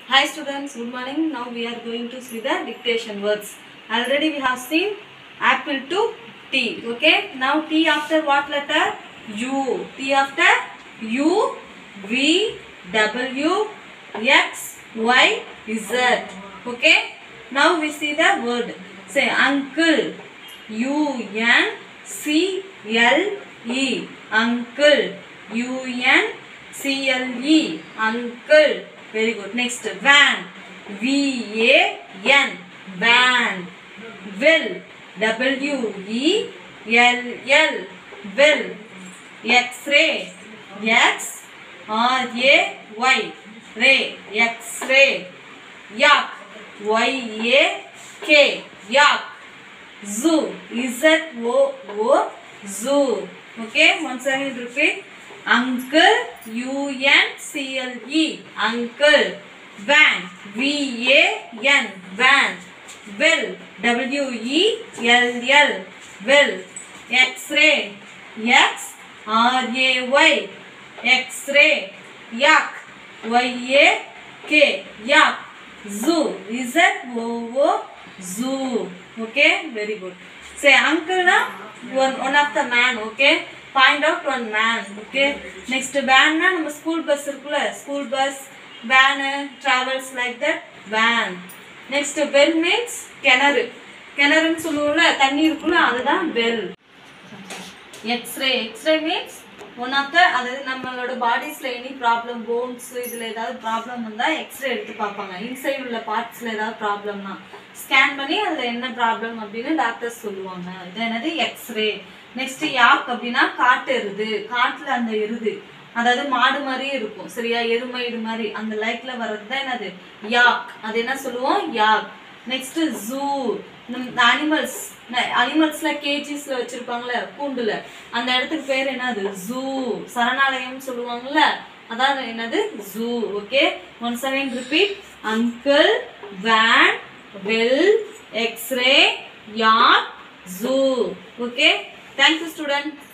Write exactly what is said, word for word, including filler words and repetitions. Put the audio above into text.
Hi students, good morning. Now we are going to see the dictation words. Already we have seen apple to T. Okay. Now T after what letter? U. T after U, V, W, X, Y, Z. Okay. Now we see the word. Say uncle. U N C L E. Uncle. U N C L E. Uncle. Very good. Next, van. V A N. Van. Will. W E L L. Will. X-ray. X R A Y. Ray. X-ray. Yak. Y A K. Yak. Zoo. Z O O. Zoo. Okay. Once again repeat. Uncle. U N C L E. Uncle. Van. V A N. Van. Will. W E L L. Will. X-ray. X R A Y. X-ray. Yak. Y A K. Yak. Zoo. Z O O. Zoo. Okay. Very good. Say uncle na one, one of the man. Okay. Find out one man. Okay. Next van na நம்ம school bus இருக்குல, school bus, van, travels like that, van. Next well means கிணறு. கிணறுன்னு சொல்லுவோம்ல, தண்ணி இருக்குல்ல, அதுதான் well. X-ray. X-ray means one of the, அதாவது நம்மளோட பாடிஸ்ல any problem, bones இதுல ஏதாவது ப்ராப்ளம் வந்தா எக்ஸ்ரே எடுத்து பார்ப்பாங்க. இன்சைட் உள்ள பார்ட்ஸ்ல ஏதாவது ப்ராப்ளம்னா ஸ்கேன் பண்ணி அதுல என்ன ப்ராப்ளம் அப்படின்னு டாக்டர்ஸ் சொல்லுவாங்க. இது என்னது எக்ஸ்ரே. நெக்ஸ்ட் யாக் அப்படின்னா காட்டு எருது. காட்டுல அந்த எருது, அதாவது மாடு மாதிரியே இருக்கும் சரியா, எருமை இது மாதிரி அந்த லைக்ல வர்றது தான் என்னது யாக். அது என்ன சொல்லுவோம், யாக். Next zoo. அனிமல்ஸ், அனிமல்ஸ்ல கேஜிஸ்ல வச்சிருப்பாங்கல்ல, கூண்டுல, அந்த இடத்துக்கு பேர் என்னது ஜூ. சரணாலயம் சொல்லுவாங்கல்ல, அதான் என்னது zoo. Okay. Once again repeat. Uncle, van, well, x-ray, yak, zoo. Okay. Thank you student.